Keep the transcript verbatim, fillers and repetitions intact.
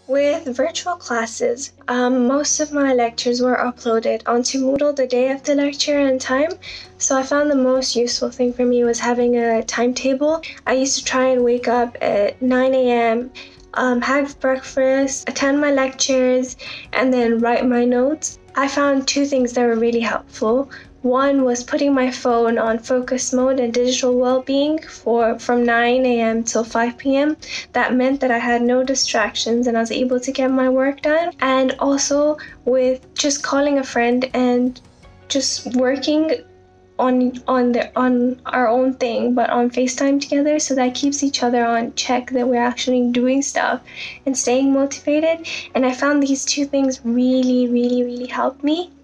With virtual classes, um, most of my lectures were uploaded onto Moodle the day of the lecture and time. So I found the most useful thing for me was having a timetable. I used to try and wake up at nine a.m., um, have breakfast, attend my lectures, and then write my notes. I found two things that were really helpful. One was putting my phone on focus mode and digital well-being for from nine a.m. till five p.m. That meant that I had no distractions and I was able to get my work done. And also with just calling a friend and just working on on the on our own thing, but on FaceTime together, so that keeps each other on check that we're actually doing stuff and staying motivated. And I found these two things really, really, really helped me.